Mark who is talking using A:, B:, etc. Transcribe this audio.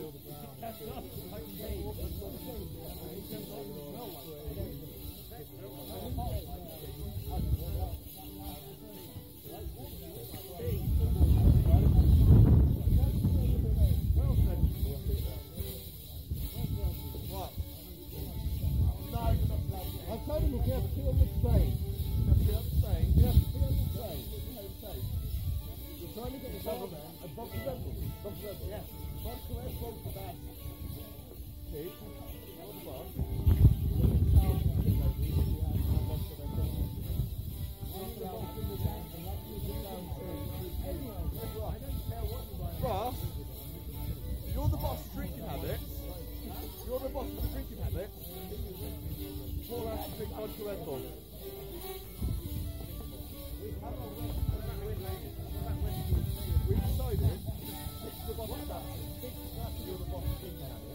A: Ross, you're the boss of drinking habits. You're the boss of the drinking habits. Paul has to drink vodka Red Bull. We decided, it's the boss of that. You're the boss of drinking habits.